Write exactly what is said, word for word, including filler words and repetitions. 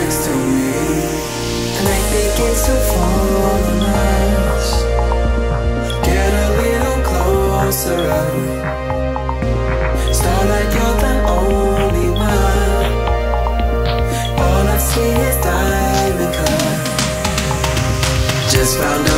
next to me. The night begins to fall on us. Get a little closer up. Starlight, you're the only one. All I see is diamond color. Just found out